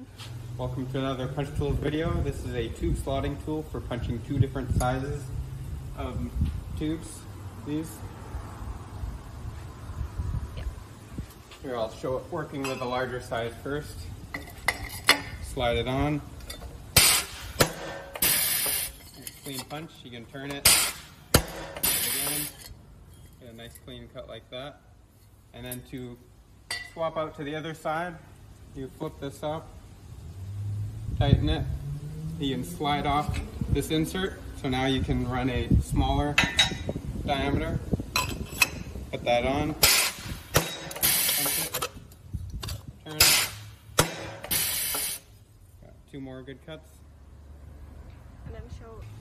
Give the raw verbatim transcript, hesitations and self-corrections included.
Welcome to another Punch Tools video. This is a tube slotting tool for punching two different sizes of tubes. These. Yeah. Here, I'll show it working with a larger size first. Slide it on. Clean punch. You can turn it. Turn it again. Get a nice clean cut like that. And then to swap out to the other side, you flip this up, tighten it, you can slide off this insert, so now you can run a smaller diameter. Put that on, punch it, turn it. Got two more good cuts. And then show